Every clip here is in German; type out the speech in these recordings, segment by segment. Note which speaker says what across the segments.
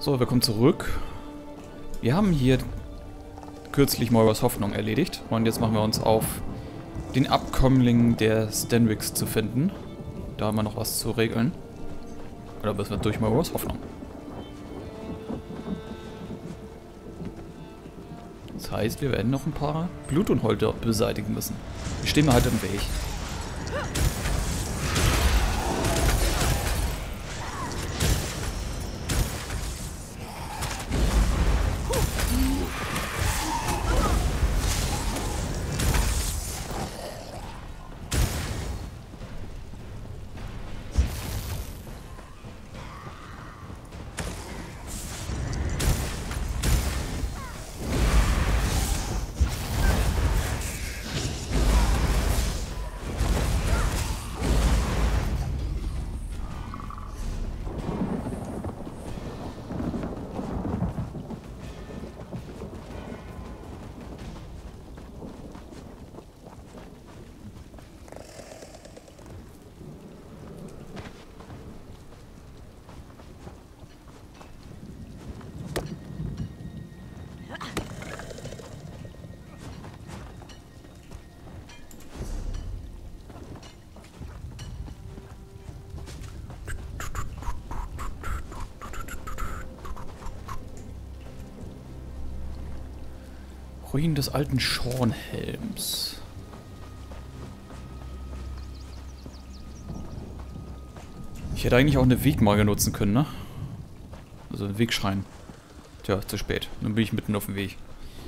Speaker 1: So, willkommen zurück. Wir haben hier kürzlich Moiras Hoffnung erledigt. Und jetzt machen wir uns auf, den Abkömmling der Stenrics zu finden. Da haben wir noch was zu regeln. Oder müssen wir durch Moiras Hoffnung. Das heißt, wir werden noch ein paar Blutunholter beseitigen müssen. Die stehen mir halt im Weg. Ruinen des alten Schornhelms. Ich hätte eigentlich auch eine Wegmarke nutzen können, ne? Also einen Wegschrein. Tja, zu spät. Nun bin ich mitten auf dem Weg.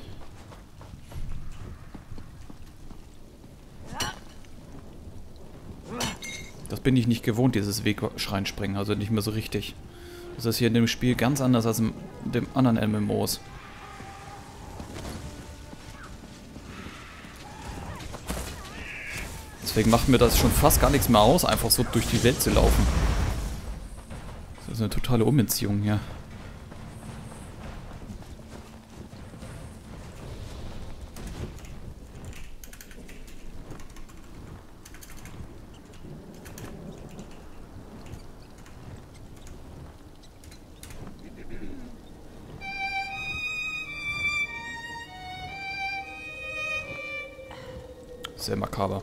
Speaker 1: Das bin ich nicht gewohnt, dieses Wegschrein springen. Also nicht mehr so richtig. Das ist hier in dem Spiel ganz anders als in dem anderen MMOs. Deswegen macht mir das schon fast gar nichts mehr aus, einfach so durch die Welt zu laufen. Das ist eine totale Umentziehung hier. Sehr makaber.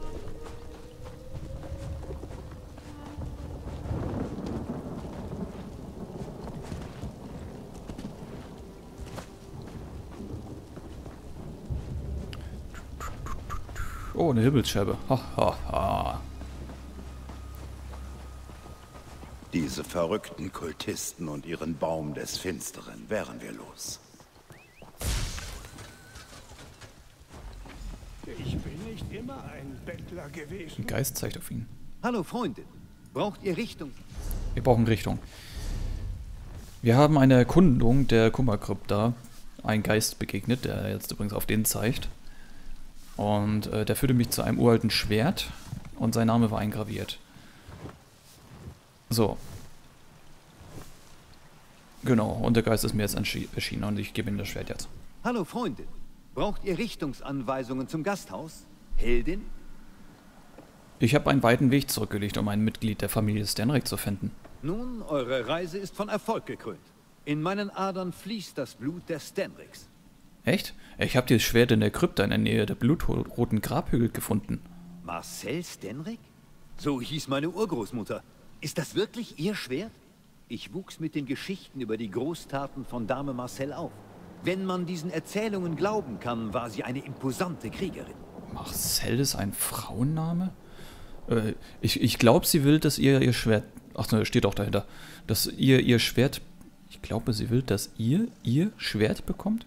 Speaker 1: Oh, eine Himmelsscheibe. Ha, ha, ha.
Speaker 2: Diese verrückten Kultisten und ihren Baum des Finsteren wären wir los.
Speaker 3: Ich bin nicht immer ein Bettler gewesen.
Speaker 1: Ein Geist zeigt auf ihn.
Speaker 4: Hallo Freundin, braucht ihr Richtung?
Speaker 1: Wir brauchen Richtung. Wir haben eine Erkundung der Kummerkrypta. Ein Geist begegnet, der jetzt übrigens auf den zeigt. Und der führte mich zu einem uralten Schwert und sein Name war eingraviert. So. Genau, und der Geist ist mir jetzt erschienen und ich gebe ihm das Schwert jetzt.
Speaker 4: Hallo Freundin, braucht ihr Richtungsanweisungen zum Gasthaus? Heldin?
Speaker 1: Ich habe einen weiten Weg zurückgelegt, um ein Mitglied der Familie Stenric zu finden.
Speaker 4: Nun, eure Reise ist von Erfolg gekrönt. In meinen Adern fließt das Blut der Stenrics.
Speaker 1: Echt? Ich habe dieses Schwert in der Krypta in der Nähe der blutroten Grabhügel gefunden.
Speaker 4: Marcel Stenric? So hieß meine Urgroßmutter. Ist das wirklich ihr Schwert? Ich wuchs mit den Geschichten über die Großtaten von Dame Marcel auf. Wenn man diesen Erzählungen glauben kann, war sie eine imposante Kriegerin.
Speaker 1: Marcel ist ein Frauenname? Ich glaube, sie will, dass ihr Schwert... Ach, ne, steht auch dahinter. Dass ihr Schwert... Ich glaube, sie will, dass ihr Schwert bekommt?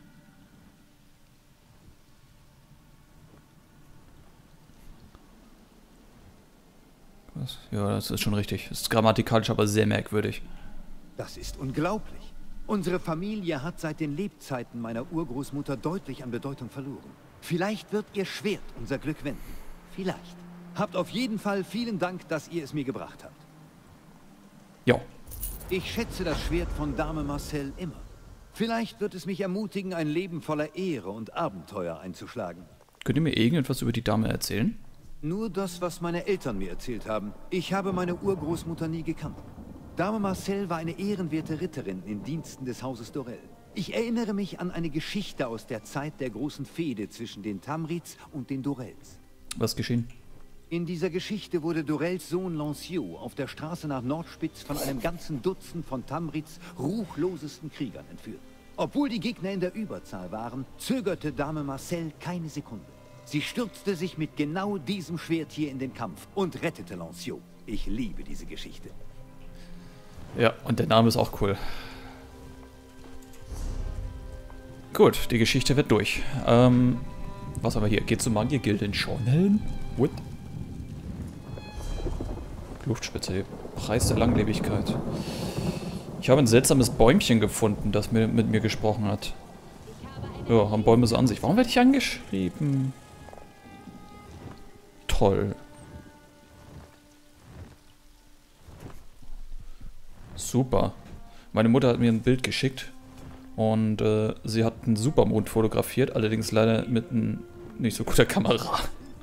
Speaker 1: Ja, das ist schon richtig. Das ist grammatikalisch aber sehr merkwürdig.
Speaker 4: Das ist unglaublich. Unsere Familie hat seit den Lebzeiten meiner Urgroßmutter deutlich an Bedeutung verloren. Vielleicht wird ihr Schwert unser Glück wenden. Vielleicht. Habt auf jeden Fall vielen Dank, dass ihr es mir gebracht habt.
Speaker 1: Ja.
Speaker 4: Ich schätze das Schwert von Dame Marcel immer. Vielleicht wird es mich ermutigen, ein Leben voller Ehre und Abenteuer einzuschlagen.
Speaker 1: Könnt ihr mir irgendetwas über die Dame erzählen?
Speaker 4: Nur das, was meine Eltern mir erzählt haben. Ich habe meine Urgroßmutter nie gekannt. Dame Marcel war eine ehrenwerte Ritterin in Diensten des Hauses Dorel. Ich erinnere mich an eine Geschichte aus der Zeit der großen Fehde zwischen den Tamrids und den Dorels.
Speaker 1: Was geschehen?
Speaker 4: In dieser Geschichte wurde Dorels Sohn Lancelot auf der Straße nach Nordspitz von einem ganzen Dutzend von Tamrids ruchlosesten Kriegern entführt. Obwohl die Gegner in der Überzahl waren, zögerte Dame Marcel keine Sekunde. Sie stürzte sich mit genau diesem Schwert hier in den Kampf und rettete Lancelot. Ich liebe diese Geschichte.
Speaker 1: Ja, und der Name ist auch cool. Gut, die Geschichte wird durch. Was haben wir hier? Geht zur Magiergilde in Schornhelm? What? Luftspitze, Preis der Langlebigkeit. Ich habe ein seltsames Bäumchen gefunden, das mit mir gesprochen hat. Ja, haben Bäume so an sich. Warum werde ich angeschrieben? Toll. Super. Meine Mutter hat mir ein Bild geschickt und sie hat einen Supermond fotografiert, allerdings leider mit nicht so guter Kamera.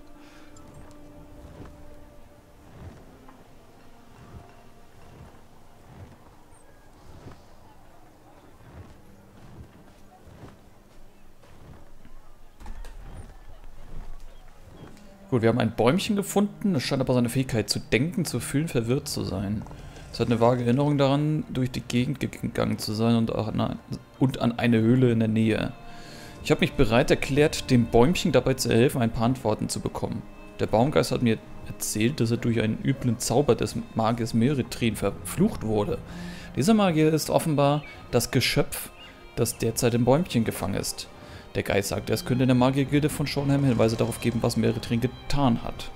Speaker 1: Gut, wir haben ein Bäumchen gefunden. Es scheint aber seine Fähigkeit zu denken, zu fühlen, verwirrt zu sein. Es hat eine vage Erinnerung daran, durch die Gegend gegangen zu sein und an eine Höhle in der Nähe. Ich habe mich bereit erklärt, dem Bäumchen dabei zu helfen, ein paar Antworten zu bekommen. Der Baumgeist hat mir erzählt, dass er durch einen üblen Zauber des Magiers Meretrin verflucht wurde. Dieser Magier ist offenbar das Geschöpf, das derzeit im Bäumchen gefangen ist. Der Geist sagt, es könnte in der Magiergilde von Schornhelm Hinweise darauf geben, was Meretrin getan hat.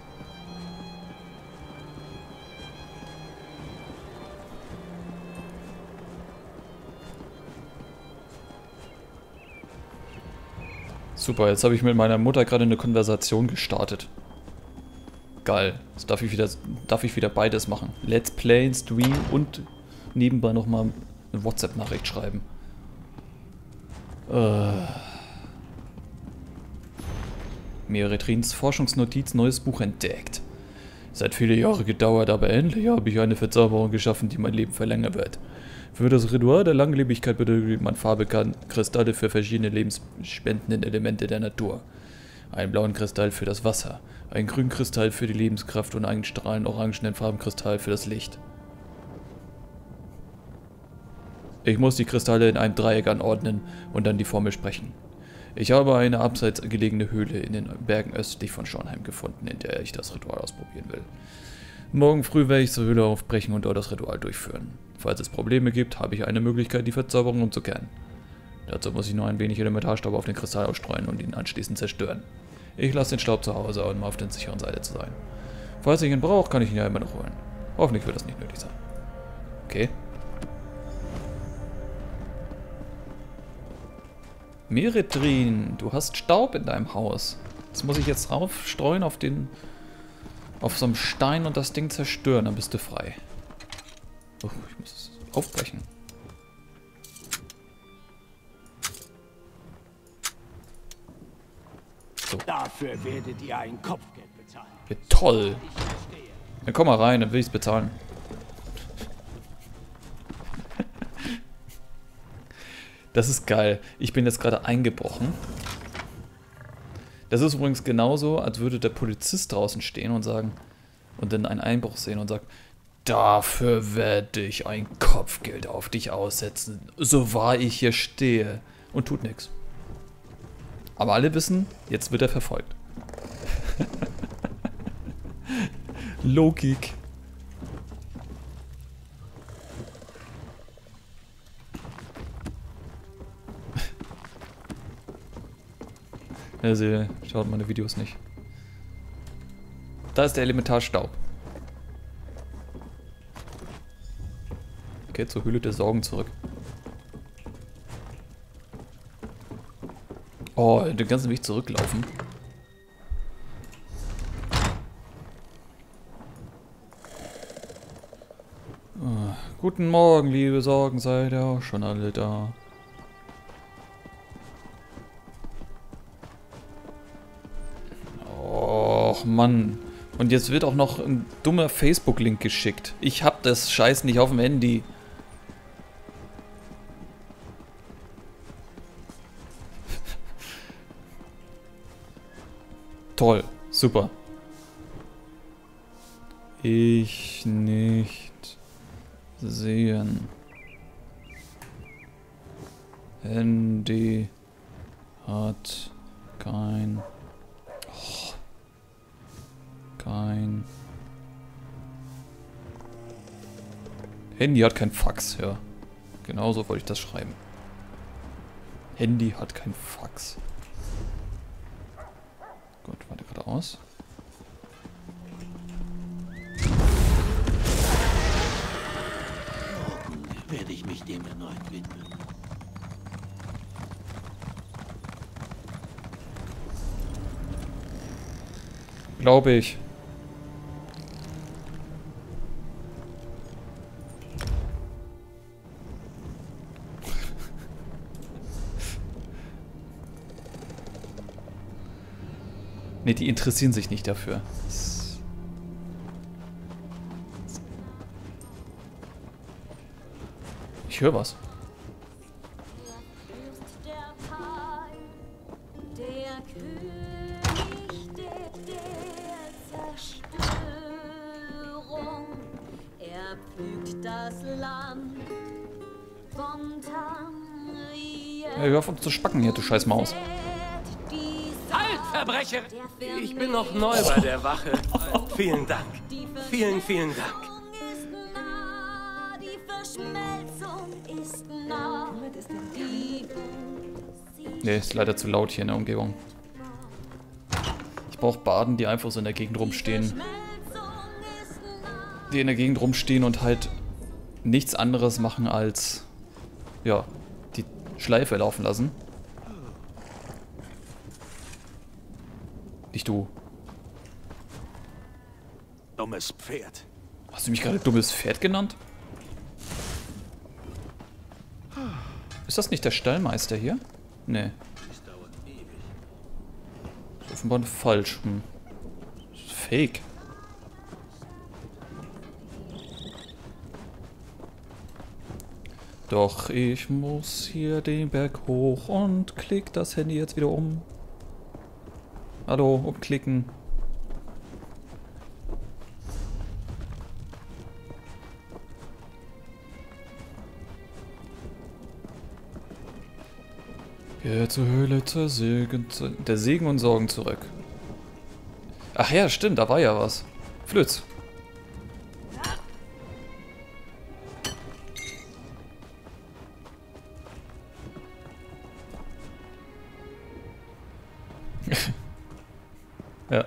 Speaker 1: Super, jetzt habe ich mit meiner Mutter gerade eine Konversation gestartet. Geil, jetzt darf ich wieder beides machen. Let's Play, Stream und nebenbei nochmal eine WhatsApp-Nachricht schreiben. Meretrins Forschungsnotiz, neues Buch entdeckt. Seit viele Jahre gedauert, aber endlich habe ich eine Verzauberung geschaffen, die mein Leben verlängern wird. Für das Ritual der Langlebigkeit benötigt man Farbekristalle für verschiedene lebensspendenden Elemente der Natur. Einen blauen Kristall für das Wasser, einen grünen Kristall für die Lebenskraft und einen strahlend orangenen Farbenkristall für das Licht. Ich muss die Kristalle in einem Dreieck anordnen und dann die Formel sprechen. Ich habe eine abseits gelegene Höhle in den Bergen östlich von Schornhelm gefunden, in der ich das Ritual ausprobieren will. Morgen früh werde ich zur Höhle aufbrechen und dort das Ritual durchführen. Falls es Probleme gibt, habe ich eine Möglichkeit, die Verzauberung umzukehren. Dazu muss ich nur ein wenig Elementarstaub auf den Kristall ausstreuen und ihn anschließend zerstören. Ich lasse den Staub zu Hause, um auf der sicheren Seite zu sein. Falls ich ihn brauche, kann ich ihn ja immer noch holen. Hoffentlich wird das nicht nötig sein. Okay. Meretrin, du hast Staub in deinem Haus. Das muss ich jetzt raufstreuen auf so einem Stein und das Ding zerstören, dann bist du frei. Oh, ich muss es aufbrechen. So.
Speaker 3: Dafür werdet ihr ein Kopfgeld bezahlen.
Speaker 1: Ja, toll. Dann komm mal rein, dann will ich es bezahlen. Das ist geil. Ich bin jetzt gerade eingebrochen. Das ist übrigens genauso, als würde der Polizist draußen stehen und sagen, und dann einen Einbruch sehen und sagt, dafür werde ich ein Kopfgeld auf dich aussetzen, so wahr ich hier stehe. Und tut nichts. Aber alle wissen, jetzt wird er verfolgt. Logik. Also, schaut meine Videos nicht. Da ist der Elementarstaub. Okay, zur Höhle der Sorgen zurück. Oh, den ganzen Weg zurücklaufen. Oh, guten Morgen, liebe Sorgen, seid ihr auch schon alle da? Och Mann, Und jetzt wird auch noch ein dummer Facebook-Link geschickt. Ich hab das Scheiß nicht auf dem Handy. Toll, super. Ich nicht sehen. Handy hat kein Handy hat kein Fax, ja. Genauso wollte ich das schreiben. Handy hat kein Fax. Gut, weiter geradeaus.
Speaker 3: Werde ich mich dem erneut widmen.
Speaker 1: Glaube ich. Ne, die interessieren sich nicht dafür. Ich höre was.
Speaker 5: Er pflügt das Land von Tamriel.
Speaker 1: Hey, hör auf zu spacken hier, du scheiß Maus.
Speaker 6: Halt, Verbrecher! Ich bin noch neu bei der Wache. Vielen Dank. Vielen, vielen Dank.
Speaker 5: Die Verschmelzung ist nah.
Speaker 1: Ne, ist leider zu laut hier in der Umgebung. Ich brauche Baden, die einfach so in der Gegend rumstehen. Die in der Gegend rumstehen und halt nichts anderes machen als, ja, die Schleife laufen lassen. Nicht du.
Speaker 3: Dummes Pferd.
Speaker 1: Hast du mich gerade dummes Pferd genannt? Ist das nicht der Stallmeister hier? Nee. Ist offenbar falsch. Ist fake. Doch ich muss hier den Berg hoch und klick das Handy jetzt wieder um. Hallo, umklicken. Geh zur Höhle, der Segen und Sorgen zurück. Ach ja, stimmt, da war ja was. Flöz. Ja.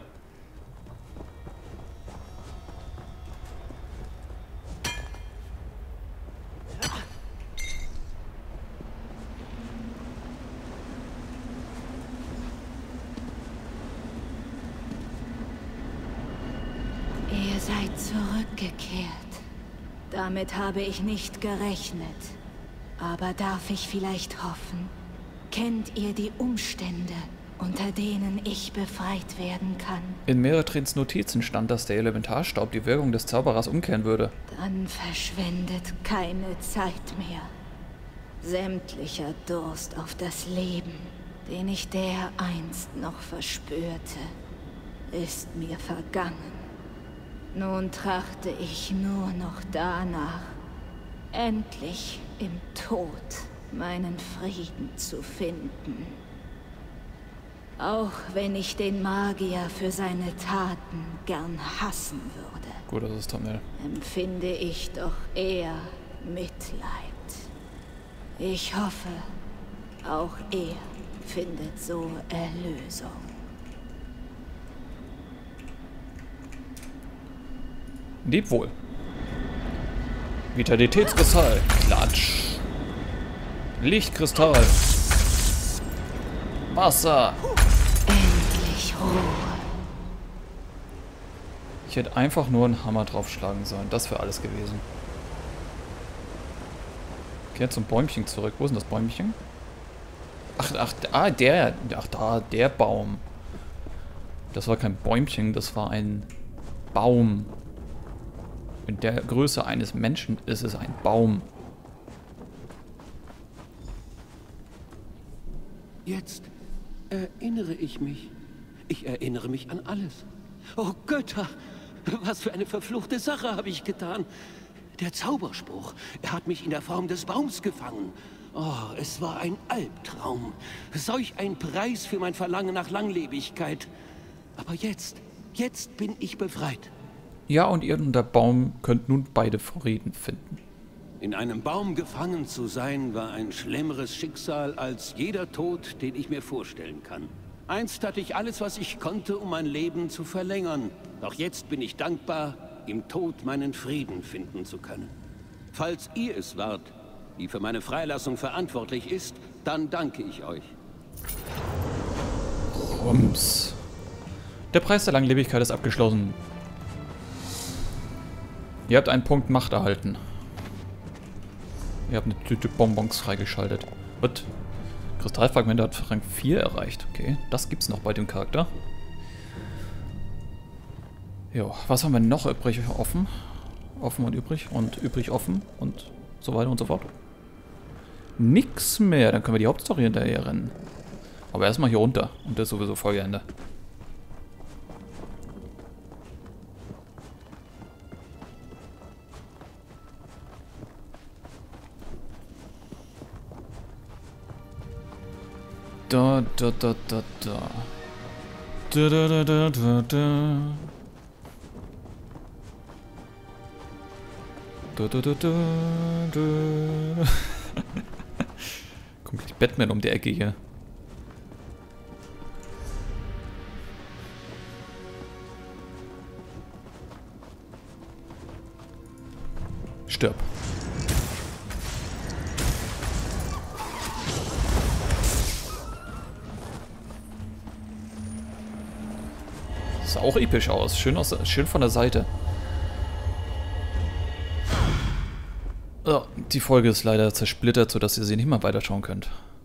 Speaker 5: Ihr seid zurückgekehrt. Damit habe ich nicht gerechnet. Aber darf ich vielleicht hoffen? Kennt ihr die Umstände, unter denen ich befreit werden kann?
Speaker 1: In Meretrins Notizen stand, dass der Elementarstaub die Wirkung des Zauberers umkehren würde.
Speaker 5: Dann verschwendet keine Zeit mehr. Sämtlicher Durst auf das Leben, den ich dereinst noch verspürte, ist mir vergangen. Nun trachte ich nur noch danach, endlich im Tod meinen Frieden zu finden. Auch wenn ich den Magier für seine Taten gern hassen würde,
Speaker 1: Gut, das ist Thumbnail.
Speaker 5: empfinde ich doch eher Mitleid. Ich hoffe, auch er findet so Erlösung.
Speaker 1: Leb wohl. Vitalitätskristall. Klatsch. Lichtkristall. Wasser.
Speaker 5: Endlich Ruhe.
Speaker 1: Ich hätte einfach nur einen Hammer draufschlagen sollen. Das wäre alles gewesen. Kehr zum Bäumchen zurück. Wo ist denn das Bäumchen? Der Baum. Das war kein Bäumchen, das war ein Baum. In der Größe eines Menschen ist es ein Baum.
Speaker 6: Jetzt erinnere ich mich. Ich erinnere mich an alles. Oh Götter, was für eine verfluchte Sache habe ich getan. Der Zauberspruch, er hat mich in der Form des Baums gefangen. Oh, es war ein Albtraum. Solch ein Preis für mein Verlangen nach Langlebigkeit. Aber jetzt bin ich befreit.
Speaker 1: Ja, und ihr und der Baum könnt nun beide Frieden finden.
Speaker 6: In einem Baum gefangen zu sein, war ein schlimmeres Schicksal als jeder Tod, den ich mir vorstellen kann. Einst hatte ich alles, was ich konnte, um mein Leben zu verlängern. Doch jetzt bin ich dankbar, im Tod meinen Frieden finden zu können. Falls ihr es wart, die für meine Freilassung verantwortlich ist, dann danke ich euch.
Speaker 1: Rums. Der Preis der Langlebigkeit ist abgeschlossen. Ihr habt einen Punkt Macht erhalten. Ihr habt eine Tüte Bonbons freigeschaltet. Und Kristallfragmente hat Rang 4 erreicht. Okay, das gibt's noch bei dem Charakter. Jo, was haben wir noch übrig offen? Offen und übrig und übrig offen und so weiter und so fort. Nix mehr, dann können wir die Hauptstory hinterher rennen. Aber erstmal hier runter und das ist sowieso Folgeende. Da. Da. Kommt gleich Batman um die Ecke hier. Stirb. Sah auch episch aus. Schön von der Seite. Oh, die Folge ist leider zersplittert, sodass ihr sie nicht mal weiterschauen könnt.